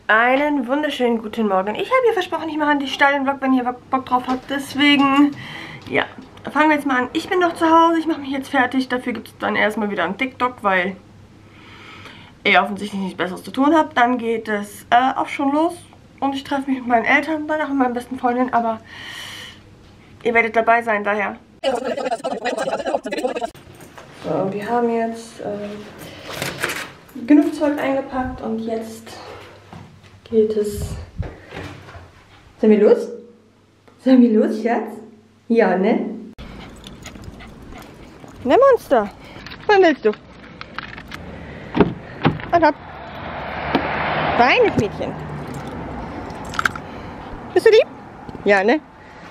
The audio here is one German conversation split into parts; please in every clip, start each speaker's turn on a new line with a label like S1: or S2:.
S1: Einen wunderschönen guten Morgen. Ich habe ihr versprochen, ich mache einen Stadionvlog, wenn ihr Bock drauf habt. Deswegen, ja, fangen wir jetzt mal an. Ich bin noch zu Hause, ich mache mich jetzt fertig. Dafür gibt es dann erstmal wieder einen TikTok, weil ihr offensichtlich nichts Besseres zu tun habt. Dann geht es auch schon los und ich treffe mich mit meinen Eltern, danach mit meinen besten Freundinnen, aber ihr werdet dabei sein, daher. So, wir haben jetzt genug Zeug eingepackt und jetzt geht es. Sind wir los? Sind wir los, Schatz? Ja, ne? Ne, Monster? Was willst du? Und ab. Feines Mädchen. Bist du lieb? Ja, ne?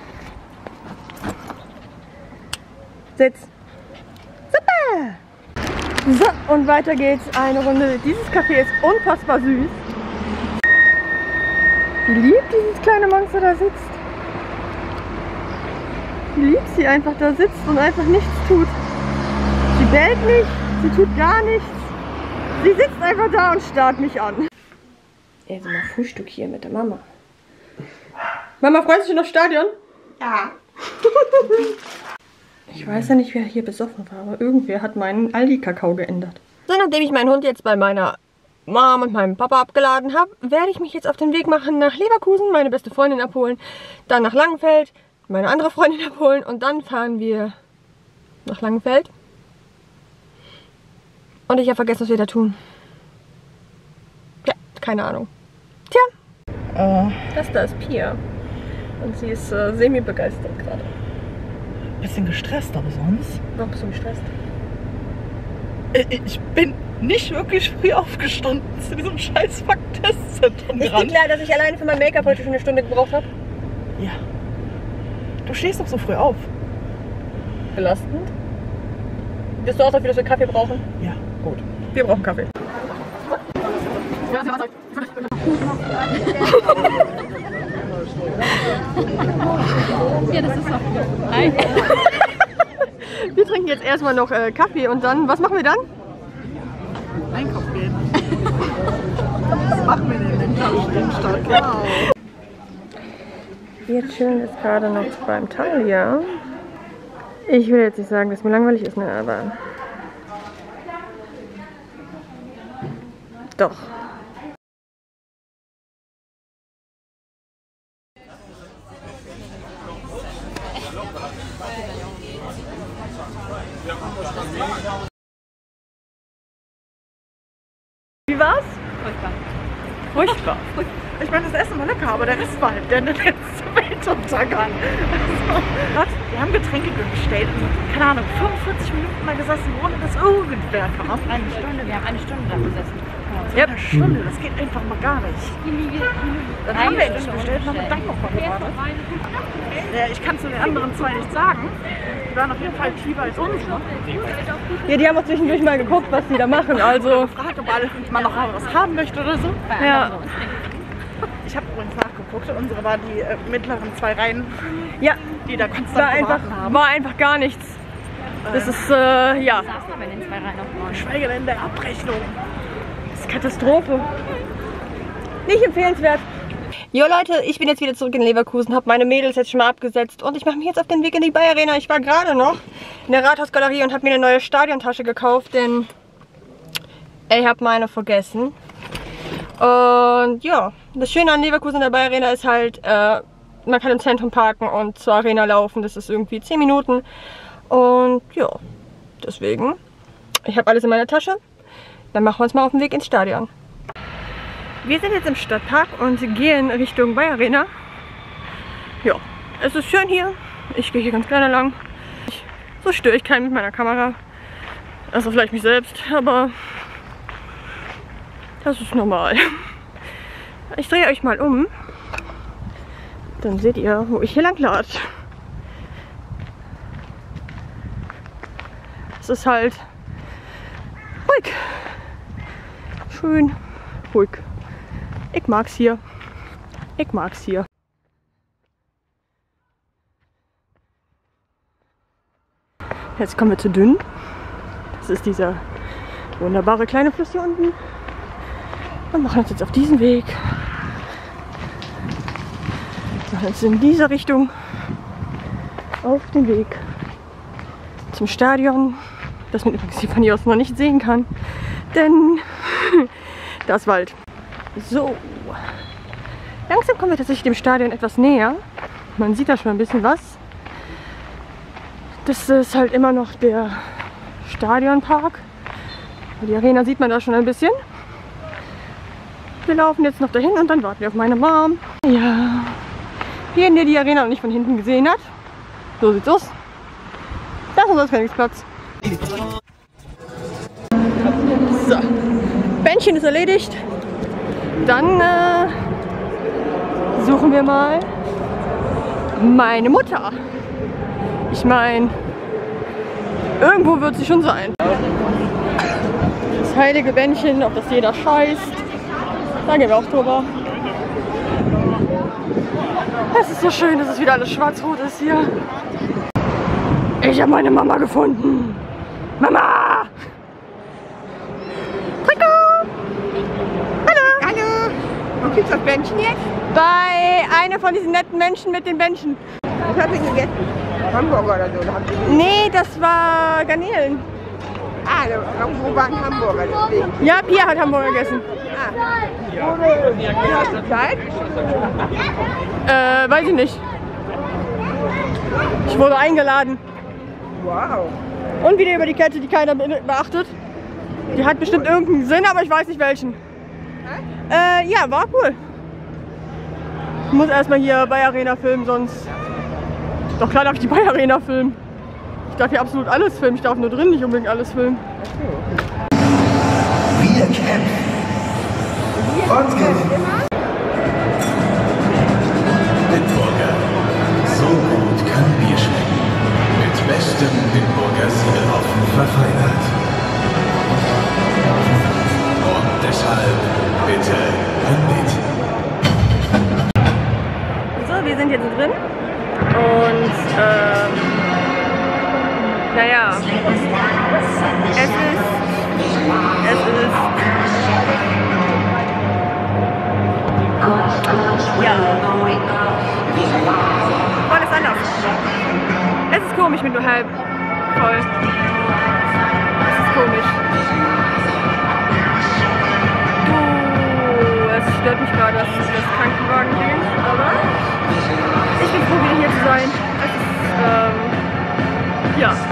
S1: Sitz. Super! So, und weiter geht's. Eine Runde. Dieses Café ist unfassbar süß. Wie lieb dieses kleine Monster da sitzt. Wie lieb sie einfach da sitzt und einfach nichts tut. Sie bellt nicht, sie tut gar nichts. Sie sitzt einfach da und starrt mich an. Jetzt mal Frühstück hier mit der Mama. Mama, freust du dich aufs Stadion?
S2: Ja.
S1: Ich weiß ja nicht, wer hier besoffen war, aber irgendwer hat meinen Aldi-Kakao geändert. So, nachdem ich meinen Hund jetzt bei meiner Mom und meinem Papa abgeladen habe, werde ich mich jetzt auf den Weg machen nach Leverkusen, meine beste Freundin abholen, dann nach Langenfeld, meine andere Freundin abholen und dann fahren wir nach Langenfeld. Und ich habe vergessen, was wir da tun. Ja, keine Ahnung. Tja, das da ist Pia und sie ist semi-begeistert gerade.
S2: Bisschen gestresst, aber sonst?
S1: Warum bist du gestresst?
S2: Ich bin nicht wirklich früh aufgestanden zu diesem scheiß Fakt-Testzentrum.
S1: Ist dir klar, dass ich alleine für mein Make-up heute schon eine Stunde gebraucht habe?
S2: Ja. Du stehst doch so früh auf.
S1: Belastend. Bist du auch dafür, dass wir Kaffee brauchen?
S2: Ja, gut.
S1: Wir brauchen Kaffee.
S3: Ja, das ist auch. Nein.
S1: Wir trinken jetzt erstmal noch Kaffee und dann, was machen wir dann?
S2: Einkaufen gehen. Was machen wir denn in der Innenstadt? Genau.
S1: Wir chillen jetzt gerade noch beim Thalia. Ich will jetzt nicht sagen, dass mir langweilig ist, ne, aber doch. Wie war's?
S3: Furchtbar.
S1: Furchtbar.
S2: Ich meine, das Essen war lecker, aber der Rest war halt der letzte Weltuntergang. Also, wir haben Getränke bestellt und, keine Ahnung, 45 Minuten mal gesessen, ohne dass irgendwer kam.
S3: Eine Stunde, wir haben eine Stunde da gesessen.
S2: Ja, eine Stunde, das geht einfach mal gar nicht. Dann haben wir endlich bestellt, haben wir dann noch mal gewartet. Ja, ich kann zu den anderen zwei nichts sagen. Die waren auf jeden Fall tiefer als unsere.
S1: Ja, die haben auch zwischendurch mal geguckt, was die da machen, also.
S2: Gefragt, ob man noch was haben möchte oder so.
S1: Ja.
S2: Ich habe übrigens nachgeguckt, unsere war die mittleren zwei Reihen,
S1: Ja,
S2: die da konstant
S1: war einfach gar nichts. Das ist, ja.
S3: Saßen aber in den zwei Reihen auf 9.
S2: Schweige denn der Abrechnung.
S1: Das ist Katastrophe. Nicht empfehlenswert. Jo Leute, ich bin jetzt wieder zurück in Leverkusen, habe meine Mädels jetzt schon mal abgesetzt und ich mache mich jetzt auf den Weg in die Bayer Arena. Ich war gerade noch in der Rathausgalerie und habe mir eine neue Stadiontasche gekauft, denn ich habe meine vergessen. Und ja, das Schöne an Leverkusen in der Bayer Arena ist halt, man kann im Zentrum parken und zur Arena laufen. Das ist irgendwie 10 Minuten. Und ja, deswegen, ich habe alles in meiner Tasche. Dann machen wir uns mal auf den Weg ins Stadion. Wir sind jetzt im Stadtpark und gehen Richtung Bayer Arena. Ja, es ist schön hier. Ich gehe hier ganz gerne lang. So störe ich keinen mit meiner Kamera. Also vielleicht mich selbst, aber das ist normal. Ich drehe euch mal um. Dann seht ihr, wo ich hier lang latsche. Es ist halt ruhig. Schön ruhig. Ich mag's hier. Ich mag's hier. Jetzt kommen wir zu Dünn. Das ist dieser wunderbare kleine Fluss hier unten. Und machen uns jetzt auf diesen Weg Jetzt in diese Richtung auf den Weg zum Stadion, das man übrigens hier von hier aus noch nicht sehen kann, denn da ist Wald. So, langsam kommen wir tatsächlich dem Stadion etwas näher. Man sieht da schon ein bisschen was. Das ist halt immer noch der Stadionpark. Die Arena sieht man da schon ein bisschen. Wir laufen jetzt noch dahin und dann warten wir auf meine Mom. Ja, jeden, der die Arena noch nicht von hinten gesehen hat. So sieht's aus. Das ist unser Trainingsplatz. So, Bändchen ist erledigt. Dann suchen wir mal meine Mutter. Ich meine, irgendwo wird sie schon sein. Das heilige Bändchen, auf das jeder scheißt. Da gehen wir auch drüber. Es ist so schön, dass es wieder alles schwarz-rot ist hier. Ich habe meine Mama gefunden. Mama! Trikot! Hallo!
S2: Hallo! Wo gibt's das Bändchen jetzt?
S1: Bei einer von diesen netten Menschen mit den Bändchen.
S2: Was habt ihr gegessen? Hamburger oder so? Oder habt ihr
S1: Nee, das war Garnelen.
S2: irgendwo waren Hamburger, deswegen.
S1: Ja, Pia hat Hamburger gegessen.
S2: Hast du Zeit?
S1: Weiß ich nicht. Ich wurde eingeladen.
S2: Wow.
S1: Und wieder über die Kette, die keiner beachtet. Die hat bestimmt irgendeinen Sinn, aber ich weiß nicht welchen. Ja, war cool. Ich muss erstmal hier bei Arena filmen, sonst... Doch klar darf ich die bei Arena filmen. Ich darf hier absolut alles filmen, ich darf nur drin nicht unbedingt alles filmen.
S4: Wir kämpfen und gewinnen. Bitburger. So gut kann Bier schmecken. Mit bestem Bitburger Siegelhopfen verfeinert. Und deshalb bitte mit.
S1: So, wir sind jetzt drin. Und naja, es ist ja alles anders. Es ist komisch mit nur halb voll. Es ist komisch. Es stört mich gerade, dass das Krankenwagen geht, aber ich bin froh, wieder hier zu sein. Es ist, ja.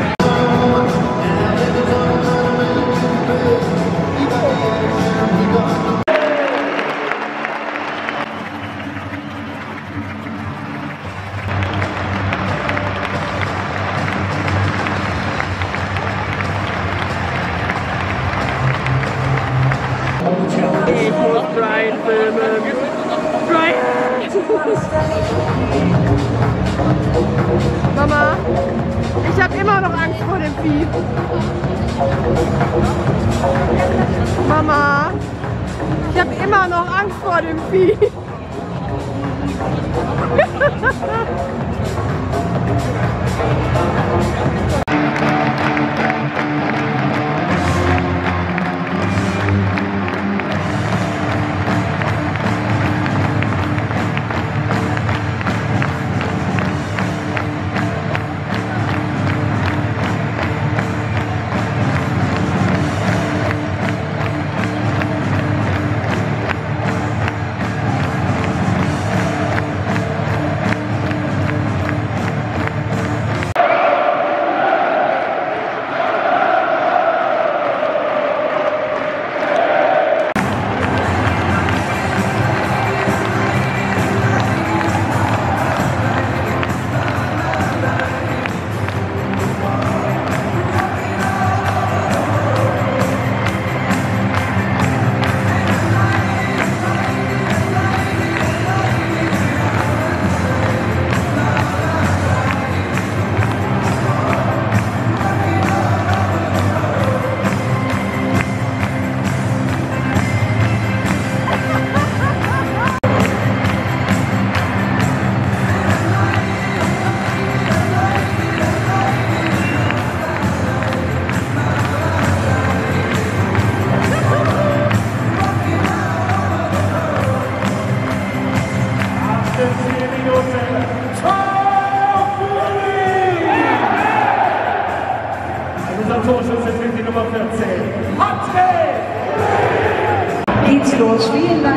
S1: Ich muss Brian filmen. Brian! Mama, ich habe immer noch Angst vor dem Vieh. Mama, ich habe immer noch Angst vor dem Vieh.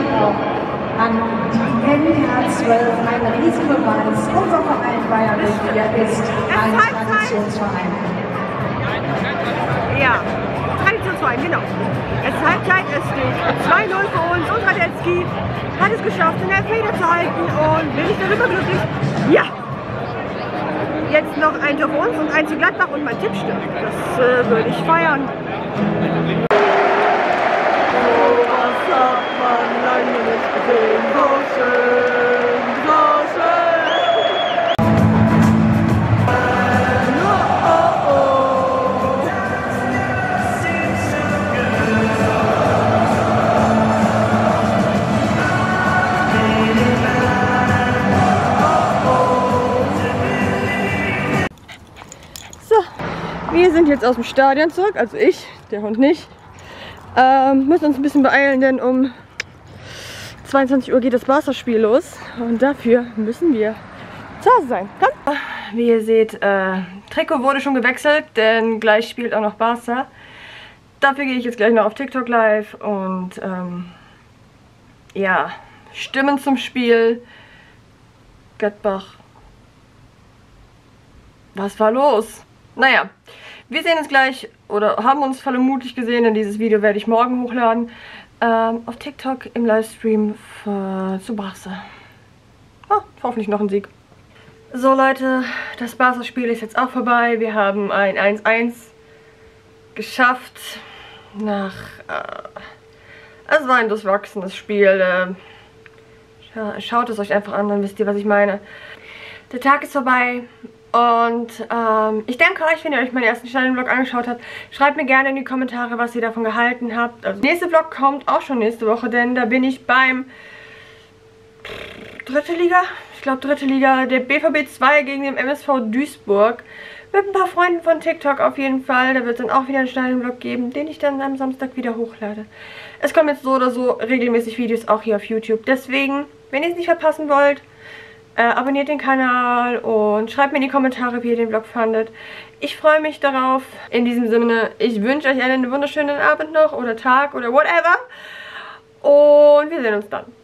S5: Dank auch an die NH12, ein Riesenbeweis. Unser Verein Bayern ist ein Traditionsverein.
S1: Ja, Traditionsverein, genau. Es ist Halbzeit, es steht 2-0 für uns und Radetzky hat es geschafft, den Elfmeter zu halten und bin ich darüber glücklich? Ja! Jetzt noch ein Tor für uns und ein zu Gladbach und mein Tipp stimmt. Das würde ich feiern. Was hat man lange nicht gesehen? So schön, so schön. Oh, oh. So, wir sind jetzt aus dem Stadion zurück, also ich, der Hund nicht. Müssen uns ein bisschen beeilen, denn um 22 Uhr geht das Barca-Spiel los und dafür müssen wir zu Hause sein. Komm. Wie ihr seht, Trikot wurde schon gewechselt, denn gleich spielt auch noch Barca. Dafür gehe ich jetzt gleich noch auf TikTok live und ja, Stimmen zum Spiel. Gladbach. Was war los? Naja, wir sehen uns gleich oder haben uns vermutlich gesehen, denn dieses Video werde ich morgen hochladen. Auf TikTok im Livestream zu Barca. Hoffentlich noch ein Sieg. So Leute, das Barca-Spiel ist jetzt auch vorbei. Wir haben ein 1-1 geschafft. Es war ein durchwachsenes Spiel. Schaut es euch einfach an, dann wisst ihr, was ich meine. Der Tag ist vorbei. Und ich danke euch, wenn ihr euch meinen ersten Stadion-Vlog angeschaut habt. Schreibt mir gerne in die Kommentare, was ihr davon gehalten habt. Also, der nächste Vlog kommt auch schon nächste Woche, denn da bin ich beim dritte Liga, ich glaube dritte Liga, der BVB 2 gegen den MSV Duisburg. Mit ein paar Freunden von TikTok auf jeden Fall. Da wird es dann auch wieder einen Stadion-Vlog geben, den ich dann am Samstag wieder hochlade. Es kommen jetzt so oder so regelmäßig Videos auch hier auf YouTube. Deswegen, wenn ihr es nicht verpassen wollt, abonniert den Kanal und schreibt mir in die Kommentare, wie ihr den Vlog fandet. Ich freue mich darauf. In diesem Sinne, ich wünsche euch einen wunderschönen Abend noch oder Tag oder whatever. Und wir sehen uns dann.